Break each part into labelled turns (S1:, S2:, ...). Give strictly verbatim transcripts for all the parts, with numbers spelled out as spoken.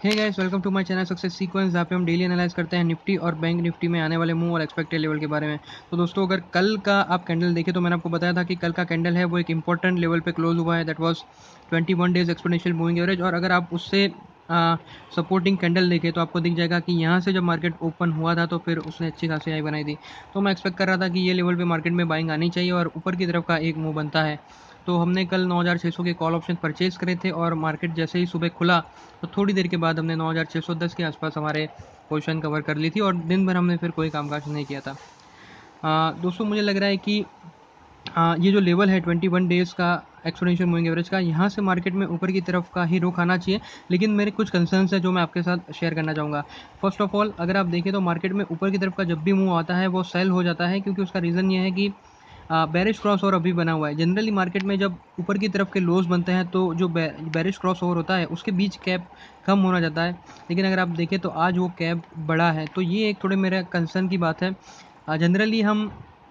S1: Hey guys, welcome to my channel success sequence, जहाँ पे हम डेली एनालाइज करते हैं निफ्टी और बैंक निफ्टी में आने वाले मूव और एक्सपेक्टेड लेवल के बारे में। तो दोस्तों, अगर कल का आप कैंडल देखें तो मैंने आपको बताया था कि कल का कैंडल है वो एक इंपॉर्टेंट लेवल पे क्लोज हुआ है, that was twenty one days exponential moving average. और अगर आप उससे सपोर्टिंग कैंडल देखें तो आपको दिख जाएगा कि यहाँ से जब मार्केट ओपन हुआ था तो फिर उसने अच्छी खासी हाई बनाई थी। तो मैं एक्सपेक्ट कर रहा था कि ये लेवल पे मार्केट में बाइंग आनी चाहिए और ऊपर की तरफ का एक मूव बनता है। तो हमने कल नौ हज़ार छह सौ के कॉल ऑप्शन परचेज़ करे थे और मार्केट जैसे ही सुबह खुला तो थोड़ी देर के बाद हमने नौ हज़ार छह सौ दस के आसपास हमारे पोजीशन कवर कर ली थी और दिन भर हमने फिर कोई कामकाज नहीं किया था। आ, दोस्तों, मुझे लग रहा है कि आ, ये जो लेवल है ट्वेंटी वन डेज़ का एक्सपोनेंशियल मूविंग एवरेज का, यहाँ से मार्केट में ऊपर की तरफ का ही रुख आना चाहिए। लेकिन मेरे कुछ कंसर्न्स हैं जो मैं आपके साथ शेयर करना चाहूँगा। फर्स्ट ऑफ ऑल, अगर आप देखें तो मार्केट में ऊपर की तरफ का जब भी मूव आता है वो सेल हो जाता है, क्योंकि उसका रीज़न ये है कि बैरिश क्रॉस ओवर अभी बना हुआ है। जनरली मार्केट में जब ऊपर की तरफ के लोज बनते हैं तो जो बैरिश क्रॉस ओवर होता है उसके बीच कैप कम होना जाता है। लेकिन अगर आप देखें तो आज वो कैप बड़ा है, तो ये एक थोड़े मेरे कंसर्न की बात है। जनरली हम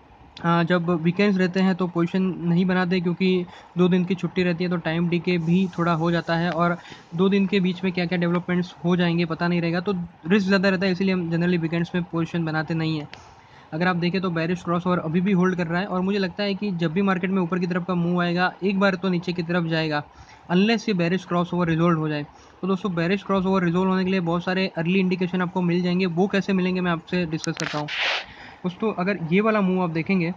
S1: आ, जब वीकेंड्स रहते हैं तो पोजीशन नहीं बनाते, क्योंकि दो दिन की छुट्टी रहती है तो टाइम डीके भी थोड़ा हो जाता है और दो दिन के बीच में क्या क्या डेवलपमेंट्स हो जाएंगे पता नहीं रहेगा, तो रिस्क ज़्यादा रहता है, इसीलिए हम जनरली वीकेंड्स में पोजीशन बनाते नहीं हैं। अगर आप देखें तो बैरिश क्रॉस ओवर अभी भी होल्ड कर रहा है और मुझे लगता है कि जब भी मार्केट में ऊपर की तरफ का मूव आएगा एक बार तो नीचे की तरफ जाएगा, अनलेस ये बैरिश क्रॉस ओवर रिजोल्व हो जाए। तो दोस्तों, बैरिश क्रॉस ओवर रिजोल्व होने के लिए बहुत सारे अर्ली इंडिकेशन आपको मिल जाएंगे। वो कैसे मिलेंगे मैं आपसे डिस्कस करता हूँ। दोस्तों, अगर ये वाला मूव आप देखेंगे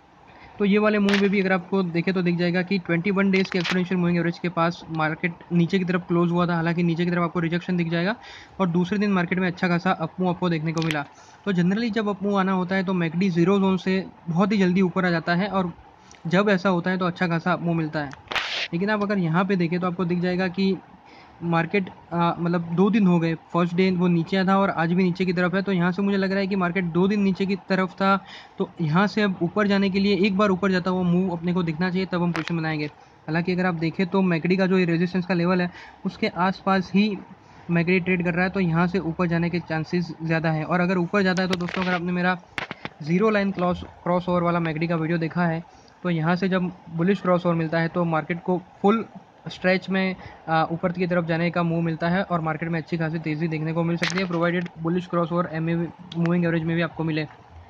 S1: तो ये वाले मूव में भी अगर आपको देखें तो दिख जाएगा कि ट्वेंटी वन डेज़ के एक्सपोनेंशियल मूविंग एवरेज के पास मार्केट नीचे की तरफ क्लोज हुआ था। हालांकि नीचे की तरफ आपको रिजेक्शन दिख जाएगा और दूसरे दिन मार्केट में अच्छा खासा अपमूव आपको देखने को मिला। तो जनरली जब अपमूव आना होता है तो मैकडी जीरो जोन से बहुत ही जल्दी ऊपर आ जाता है और जब ऐसा होता है तो अच्छा खासा अपमूव मिलता है। लेकिन आप अगर यहाँ पे देखें तो आपको दिख जाएगा कि मार्केट मतलब दो दिन हो गए, फर्स्ट डे वो नीचे था और आज भी नीचे की तरफ है। तो यहाँ से मुझे लग रहा है कि मार्केट दो दिन नीचे की तरफ था, तो यहाँ से अब ऊपर जाने के लिए एक बार ऊपर जाता हुआ मूव अपने को दिखना चाहिए, तब हम पोजीशन बनाएंगे। हालांकि अगर आप देखें तो मैकडी का जो रेजिस्टेंस का लेवल है उसके आसपास ही मैकडी ट्रेड कर रहा है, तो यहाँ से ऊपर जाने के चांसेस ज़्यादा हैं। और अगर ऊपर जाता है तो दोस्तों, अगर आपने मेरा zero line cross cross over वाला मैकडी का वीडियो देखा है तो यहाँ से जब बुलिश क्रॉस ओवर मिलता है तो मार्केट को फुल स्ट्रेच में ऊपर की तरफ जाने का मूव मिलता है और मार्केट में अच्छी खासी तेज़ी देखने को मिल सकती है, provided bullish cross over M moving average में भी आपको मिले।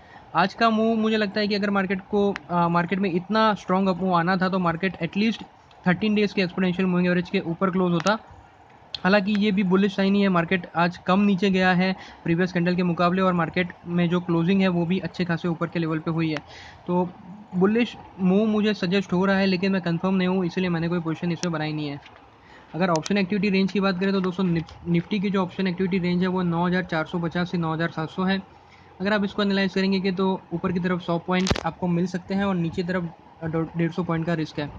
S1: आज का मूव मुझे लगता है कि अगर मार्केट को आ, मार्केट में इतना स्ट्रॉन्ग अप मूव आना था तो मार्केट एटलीस्ट थर्टीन डेज़ के एक्सपोनेंशियल मूविंग एवरेज के ऊपर क्लोज होता। हालांकि ये भी बुलिश साइन ही है, मार्केट आज कम नीचे गया है प्रीवियस कैंडल के मुकाबले और मार्केट में जो क्लोजिंग है वो भी अच्छे खासे ऊपर के लेवल पे हुई है। तो बुलिश मूव मुझे सजेस्ट हो रहा है, लेकिन मैं कंफर्म नहीं हूँ, इसलिए मैंने कोई पोजीशन इसमें बनाई नहीं है। अगर ऑप्शन एक्टिविटी रेंज की बात करें तो दोस्तों, निफ्टी की जो ऑप्शन एक्टिविटी रेंज है वो नौ हज़ार चार सौ पचास से नौ हज़ार सात सौ है। अगर आप इसको एनालाइज करेंगे कि तो ऊपर की तरफ सौ पॉइंट आपको मिल सकते हैं और नीचे तरफ डेढ़ सौ पॉइंट का रिस्क है।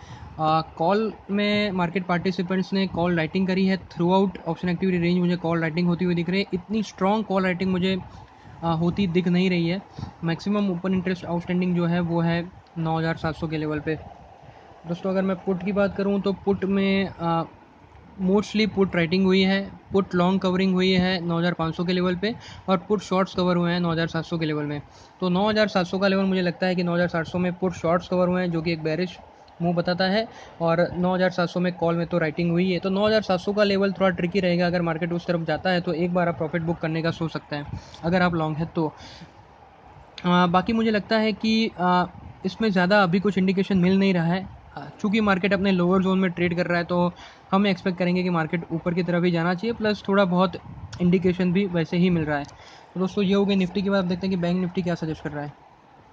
S1: कॉल में मार्केट पार्टिसिपेंट्स ने कॉल राइटिंग करी है throughout option activity range, मुझे कॉल राइटिंग होती हुई दिख रही है। इतनी स्ट्रॉन्ग कॉल राइटिंग मुझे आ, होती दिख नहीं रही है। मैक्सिमम ओपन इंटरेस्ट आउटस्टैंडिंग जो है वो है नौ हज़ार सात सौ के लेवल पे। दोस्तों, अगर मैं पुट की बात करूं तो पुट में मोस्टली पुट राइटिंग हुई है, पुट लॉन्ग कवरिंग हुई है नौ हज़ार पाँच सौ के लेवल पे और पुट शॉर्ट्स कवर हुए हैं नौ हज़ार सात सौ के लेवल में। तो नौ हज़ार सात सौ का लेवल मुझे लगता है कि नौ हज़ार सात सौ में पुट शॉर्ट्स कवर हुए हैं, जो कि एक बेरिश मूव बताता है, और नौ हज़ार सात सौ में कॉल में तो राइटिंग हुई है। तो नौ हज़ार सात सौ का लेवल थोड़ा ट्रिकी रहेगा। अगर मार्केट उस तरफ जाता है तो एक बार आप प्रॉफिट बुक करने का सोच सकते हैं अगर आप लॉन्ग है तो। आ, बाकी मुझे लगता है कि आ, इसमें ज़्यादा अभी कुछ इंडिकेशन मिल नहीं रहा है। चूँकि मार्केट अपने लोअर जोन में ट्रेड कर रहा है तो हम एक्सपेक्ट करेंगे कि मार्केट ऊपर की तरफ ही जाना चाहिए, प्लस थोड़ा बहुत इंडिकेशन भी वैसे ही मिल रहा है। तो दोस्तों, ये हो गई निफ्टी की बात। देखते हैं कि बैंक निफ्टी क्या सजेस्ट कर रहा है।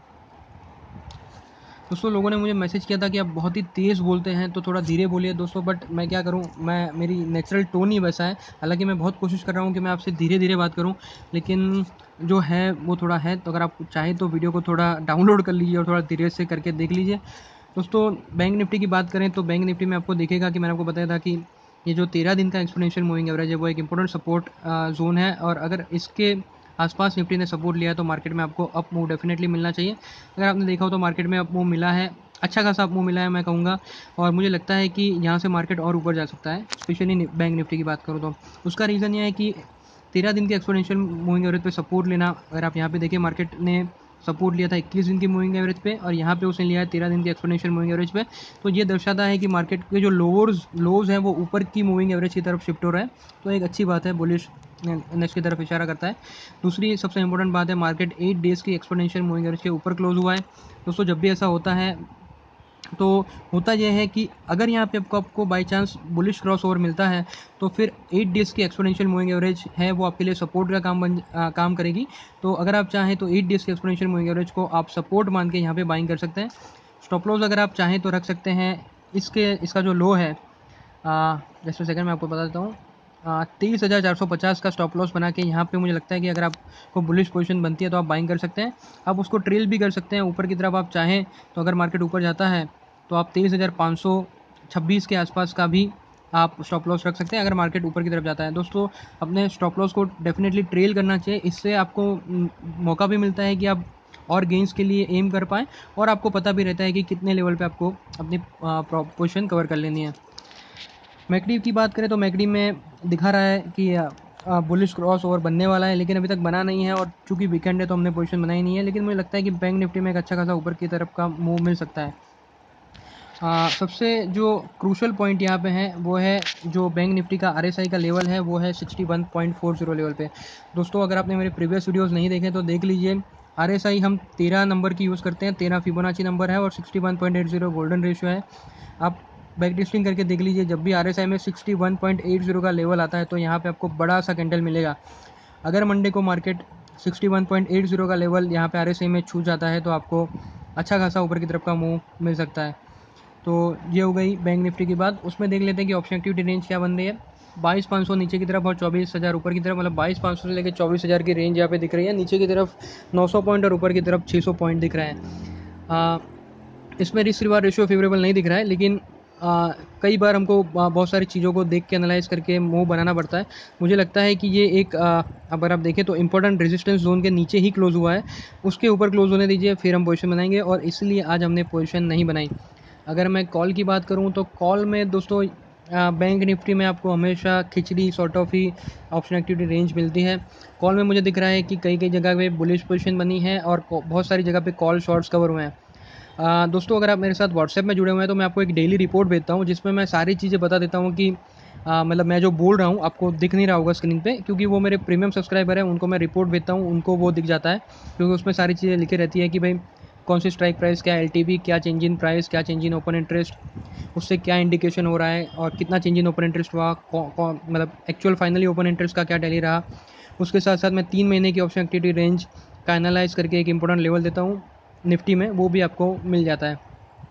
S1: दोस्तों, लोगों ने मुझे मैसेज किया था कि आप बहुत ही तेज़ बोलते हैं तो थोड़ा धीरे बोलिए दोस्तों, बट मैं क्या करूं, मैं मेरी नेचुरल टोन ही वैसा है। हालांकि मैं बहुत कोशिश कर रहा हूं कि मैं आपसे धीरे धीरे बात करूं, लेकिन जो है वो थोड़ा है। तो अगर आप चाहें तो वीडियो को थोड़ा डाउनलोड कर लीजिए और थोड़ा धीरे से करके देख लीजिए। दोस्तों, बैंक निफ्टी की बात करें तो बैंक निफ्टी में आपको दिखेगा कि मैंने आपको बताया था कि ये जो तेरह दिन का एक्सपोनेंशियल मूविंग एवरेज है वो एक इंपॉर्टेंट सपोर्ट जोन है, और अगर इसके आसपास निफ्टी ने सपोर्ट लिया है तो मार्केट में आपको अप मूव डेफिनेटली मिलना चाहिए। अगर आपने देखा हो तो मार्केट में अप मूव मिला है, अच्छा खासा अप मूव मिला है मैं कहूँगा, और मुझे लगता है कि यहाँ से मार्केट और ऊपर जा सकता है। स्पेशली बैंक निफ्टी की बात करूँ तो उसका रीज़न ये है कि तेरह दिन के एक्सपोनेंशियल मूविंग एवरेज पे सपोर्ट लेना, अगर आप यहाँ पे देखिए मार्केट ने सपोर्ट लिया था इक्कीस दिन की मूविंग एवरेज पे और यहाँ पे उसने लिया है तेरह दिन की एक्सपोनेंशियल मूविंग एवरेज पे। तो ये दर्शाता है कि मार्केट के जो लोअर्स लोज हैं वो ऊपर की मूविंग एवरेज की तरफ शिफ्ट हो रहा है, तो एक अच्छी बात है, बुलिश इंडेक्स की तरफ इशारा करता है। दूसरी सबसे इंपॉर्टेंट बात है, मार्केट एट डेज़ की एक्सपोनेंशियल मूविंग एवरेज के ऊपर क्लोज हुआ है। दोस्तों जब भी ऐसा होता है तो होता यह है कि अगर यहाँ पे आपको आपको by chance bullish cross over मिलता है तो फिर एट डेज़ की एक्सपोनेंशियल मूविंग एवरेज है वो आपके लिए सपोर्ट का काम बन आ, काम करेगी। तो अगर आप चाहें तो एट डेज़ की एक्सपोनेंशियल मूविंग एवरेज को आप सपोर्ट मान के यहाँ पे बाइंग कर सकते हैं। स्टॉप लॉस अगर आप चाहें तो रख सकते हैं, इसके इसका जो लो है जस्ट सेकंड मैं आपको बता देता हूँ, तेईस हज़ार चार सौ पचास का स्टॉप लॉस बना के यहाँ पे मुझे लगता है कि अगर आपको बुलिश पोजीशन बनती है तो आप बाइंग कर सकते हैं। आप उसको ट्रेल भी कर सकते हैं ऊपर की तरफ आप चाहें तो, अगर मार्केट ऊपर जाता है तो आप तेईस हज़ार पाँच सौ छब्बीस के आसपास का भी आप स्टॉप लॉस रख सकते हैं अगर मार्केट ऊपर की तरफ जाता है। दोस्तों अपने स्टॉप लॉस को डेफिनेटली ट्रेल करना चाहिए, इससे आपको मौका भी मिलता है कि आप और गेंस के लिए एम कर पाएँ और आपको पता भी रहता है कि कितने लेवल पे आपको अपनी पोजीशन कवर कर लेनी है। मैकडी की बात करें तो मैकडी में दिखा रहा है कि बुलिश क्रॉस ओवर बनने वाला है, लेकिन अभी तक बना नहीं है और चूंकि वीकेंड है तो हमने पोजीशन बनाई नहीं है, लेकिन मुझे लगता है कि बैंक निफ्टी में एक अच्छा खासा ऊपर की तरफ का मूव मिल सकता है। आ, सबसे जो क्रूशल पॉइंट यहाँ पे है वो है जो बैंक निफ्टी का आरएसआई का लेवल है वो है sixty one point four zero level पे। दोस्तों अगर आपने मेरे प्रीवियस वीडियोस नहीं देखे तो देख लीजिए, आरएसआई हम तेरह नंबर की यूज़ करते हैं, तेरह फिबोनाची नंबर है और sixty one point eight zero golden ratio है। आप बैक टेस्टिंग करके देख लीजिए, जब भी आरएसआई में sixty one point eight zero का लेवल आता है तो यहाँ पे आपको बड़ा सा कैंडल मिलेगा। अगर मंडे को market sixty one point eight zero का लेवल यहाँ पे आरएसआई में छू जाता है तो आपको अच्छा खासा ऊपर की तरफ का मूव मिल सकता है। तो ये हो गई बैंक निफ्टी की बात। उसमें देख लेते हैं कि ऑप्शन एक्टिविटी रेंज क्या बन रही है। बाईस पाँच सौ नीचे की तरफ और चौबीस हज़ार ऊपर की तरफ, मतलब बाईस पाँच सौ से लेकर चौबीस हज़ार की रेंज यहाँ पे दिख रही है। नीचे की तरफ नौ सौ पॉइंट और ऊपर की तरफ छः सौ पॉइंट दिख रहा है। आ, इसमें रिस्क रिवार्ड रेशियो फेवरेबल नहीं दिख रहा है, लेकिन आ, कई बार हमको बहुत सारी चीज़ों को देख के एनालाइज करके मूव बनाना पड़ता है। मुझे लगता है कि ये एक आ, अगर आप देखें तो इंपॉर्टेंट रेजिस्टेंस जोन के नीचे ही क्लोज हुआ है, उसके ऊपर क्लोज होने दीजिए फिर हम पोजीशन बनाएंगे, और इसलिए आज हमने पोजीशन नहीं बनाई। अगर मैं कॉल की बात करूं तो कॉल में दोस्तों बैंक निफ्टी में आपको हमेशा खिचड़ी सॉर्ट ऑफ ही ऑप्शन एक्टिविटी रेंज मिलती है। कॉल में मुझे दिख रहा है कि कई कई जगह पे बुलिश पोजीशन बनी है और बहुत सारी जगह पे कॉल शॉर्ट्स कवर हुए हैं। आ, दोस्तों अगर आप मेरे साथ व्हाट्सएप में जुड़े हुए हैं तो मैं आपको एक डेली रिपोर्ट भेजता हूँ जिसमें मैं सारी चीज़ें बता देता हूँ कि आ, मतलब मैं जो बोल रहा हूँ आपको दिख नहीं रहा होगा स्क्रीन पे, क्योंकि वो मेरे प्रीमियम सब्सक्राइबर हैं, उनको मैं रिपोर्ट भेजता हूँ, उनको वो दिख जाता है, क्योंकि उसमें सारी चीज़ें लिखी रहती है कि भाई कौन सी स्ट्राइक प्राइस, क्या एलटीवी, क्या चेंज इन प्राइस, क्या चेंज इन ओपन इंटरेस्ट, उससे क्या इंडिकेशन हो रहा है और कितना चेंज इन ओपन इंटरेस्ट हुआ, मतलब एक्चुअल फाइनली ओपन इंटरेस्ट का क्या टैली रहा। उसके साथ साथ मैं तीन महीने की ऑप्शन एक्टिविटी रेंज का एनालाइज करके एक इंपॉर्टेंट लेवल देता हूँ निफ्टी में, वो भी आपको मिल जाता है।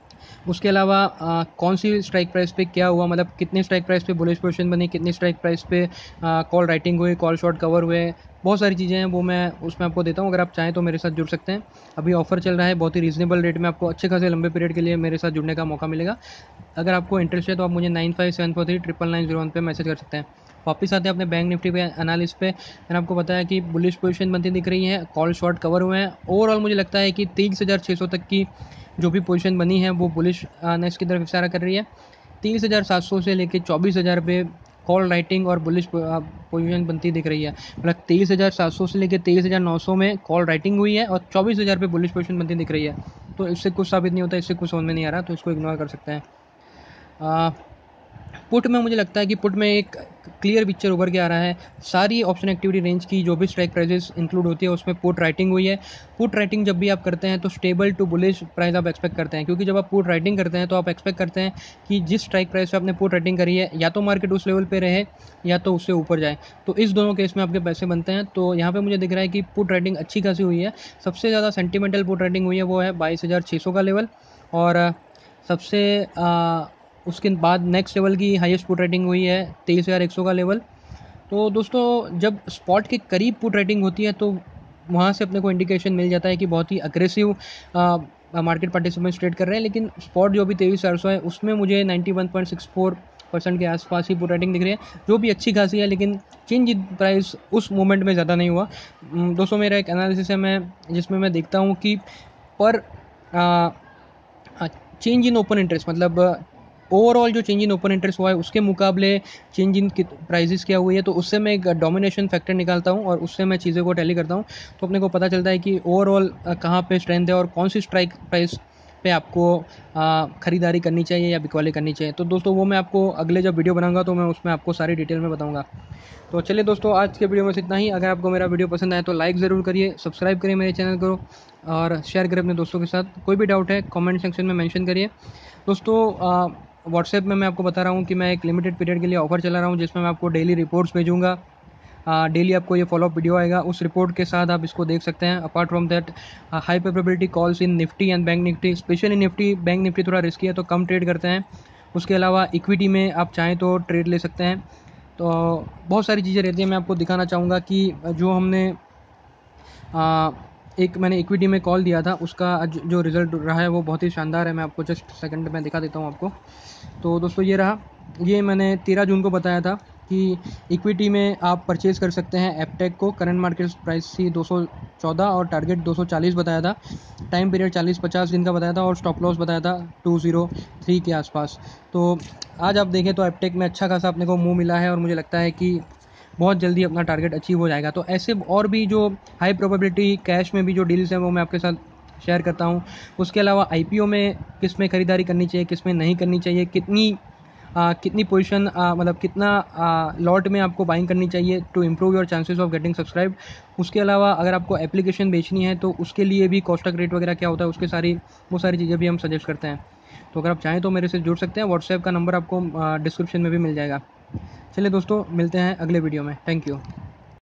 S1: उसके अलावा आ, कौन सी स्ट्राइक प्राइस पे क्या हुआ, मतलब कितने स्ट्राइक प्राइस पे बुलिश पोजीशन बनी, कितनी स्ट्राइक प्राइस पे कॉल राइटिंग हुई, कॉल शॉर्ट कवर हुए, बहुत सारी चीज़ें हैं वो मैं उसमें आपको देता हूँ। अगर आप चाहें तो मेरे साथ जुड़ सकते हैं, अभी ऑफर चल रहा है, बहुत ही रीजनेबल रेट में आपको अच्छे खासे लंबे पीरियड के लिए मेरे साथ जुड़ने का मौका मिलेगा। अगर आपको इंटरेस्ट है तो आप मुझे nine five seven four three triple nine zero one पर मैसेज कर सकते हैं। वापस आते हैं अपने बैंक निफ्टी पे एनालिस पे। मैंने आपको बताया कि बुलिश पोजीशन बनती दिख रही है, कॉल शॉर्ट कवर हुए हैं। ओवरऑल मुझे लगता है कि तेईस हज़ार छः सौ तक की जो भी पोजीशन बनी है वो बुलिश नेक्स्ट की तरफ इशारा कर रही है। तेईस हज़ार सात सौ से लेकर चौबीस हज़ार पे कॉल राइटिंग और बुलिश पोजीशन बनती दिख रही है, मतलब तेईस हज़ार सात सौ से लेकर तेईस हज़ार नौ सौ में कॉल राइटिंग हुई है और चौबीस हज़ार पे बुलिश पोजीशन बनती दिख रही है। तो इससे कुछ साबित नहीं होता, इससे कुछ समझ में नहीं आ रहा, तो इसको इग्नोर कर सकते हैं। आ, पुट में मुझे लगता है कि पुट में एक क्लियर पिक्चर उभर के आ रहा है। सारी ऑप्शन एक्टिविटी रेंज की जो भी स्ट्राइक प्राइसेस इंक्लूड होती है उसमें पुट राइटिंग हुई है। पुट राइटिंग जब भी आप करते हैं तो स्टेबल टू बुलिश प्राइस आप एक्सपेक्ट करते हैं, क्योंकि जब आप पुट राइटिंग करते हैं तो आप एक्सपेक्ट करते हैं कि जिस स्ट्राइक प्राइस पे आपने पुट राइटिंग करी है या तो मार्केट उस लेवल पर रहे या तो उससे ऊपर जाए, तो इस दोनों केस में आपके पैसे बनते हैं। तो यहाँ पर मुझे दिख रहा है कि पुट राइटिंग अच्छी खासी हुई है। सबसे ज़्यादा सेंटिमेंटल पुट राइटिंग हुई है वो है बाईस हज़ार छः सौ का लेवल, और सबसे आ, उसके बाद नेक्स्ट लेवल की हाईएस्ट पुट रेटिंग हुई है तेईस हज़ार एक सौ का लेवल। तो दोस्तों जब स्पॉट के करीब पुट रेटिंग होती है तो वहाँ से अपने को इंडिकेशन मिल जाता है कि बहुत ही अग्रेसिव मार्केट पार्टिसिपेंट्स ट्रेड कर रहे हैं, लेकिन स्पॉट जो भी तेईस चार सौ है उसमें मुझे ninety one point six four percent के आसपास ही पुट रेटिंग दिख रही है, जो भी अच्छी खासी है, लेकिन चेंज इन प्राइस उस मोमेंट में ज़्यादा नहीं हुआ। दोस्तों मेरा एक एनालिसिस है मैं जिसमें मैं देखता हूँ कि पर चेंज इन ओपन इंटरेस्ट, मतलब ओवरऑल जो चेंज इन ओपन इंटरेस्ट हुआ है उसके मुकाबले चेंज इन प्राइजेस क्या हुई है, तो उससे मैं एक डोमिनेशन फैक्टर निकालता हूँ और उससे मैं चीज़ों को टैली करता हूँ। तो अपने को पता चलता है कि ओवरऑल कहाँ पे स्ट्रेंथ है और कौन सी स्ट्राइक प्राइस पे आपको आ, ख़रीदारी करनी चाहिए या बिकवाली करनी चाहिए। तो दोस्तों वो मैं आपको अगले जब वीडियो बनाऊंगा तो मैं उसमें आपको सारी डिटेल में बताऊंगा। तो चलिए दोस्तों, आज के वीडियो में इतना ही। अगर आपको मेरा वीडियो पसंद आए तो लाइक ज़रूर करिए, सब्सक्राइब करिए मेरे चैनल को और शेयर करें अपने दोस्तों के साथ। कोई भी डाउट है कमेंट सेक्शन में मेंशन करिए। दोस्तों व्हाट्सएप में मैं आपको बता रहा हूँ कि मैं एक लिमिटेड पीरियड के लिए ऑफर चला रहा हूँ, जिसमें मैं आपको डेली रिपोर्ट्स भेजूँगा। डेली आपको ये फॉलोअप वीडियो आएगा, उस रिपोर्ट के साथ आप इसको देख सकते हैं। Apart from that, high probability calls in Nifty and Bank Nifty, specially Nifty. Bank Nifty थोड़ा रिस्की है तो कम ट्रेड करते हैं। उसके अलावा इक्विटी में आप चाहें तो ट्रेड ले सकते हैं। तो बहुत सारी चीज़ें रहती हैं। मैं आपको दिखाना चाहूँगा कि जो हमने आ, एक मैंने इक्विटी में कॉल दिया था, उसका आज जो रिज़ल्ट रहा है वो बहुत ही शानदार है। मैं आपको जस्ट सेकंड में दिखा देता हूँ आपको। तो दोस्तों ये रहा, ये मैंने तेरह जून को बताया था कि इक्विटी में आप परचेज़ कर सकते हैं एपटेक को। करंट मार्केट प्राइस थी दो सौ चौदह और टारगेट दो सौ चालीस बताया था। टाइम पीरियड चालीस पचास दिन का बताया था और स्टॉप लॉस बताया था दो सौ तीन के आसपास। तो आज आप देखें तो एपटेक में अच्छा खासा अपने को मुँह मिला है और मुझे लगता है कि बहुत जल्दी अपना टारगेट अचीव हो जाएगा। तो ऐसे और भी जो हाई प्रोबेबिलिटी कैश में भी जो डील्स हैं वो मैं आपके साथ शेयर करता हूँ। उसके अलावा आईपीओ में किस में ख़रीदारी करनी चाहिए, किस में नहीं करनी चाहिए, कितनी आ, कितनी पोजीशन मतलब कितना लॉट में आपको बाइंग करनी चाहिए to improve your chances of getting subscribe. उसके अलावा अगर आपको एप्लीकेशन बेचनी है तो उसके लिए भी कॉस्ट रेट वगैरह क्या होता है, उसके सारी वो सारी चीज़ें भी हम सजेस्ट करते हैं। तो अगर आप चाहें तो मेरे से जुड़ सकते हैं। व्हाट्सएप का नंबर आपको डिस्क्रिप्शन में भी मिल जाएगा। चलिए दोस्तों, मिलते हैं अगले वीडियो में। Thank you.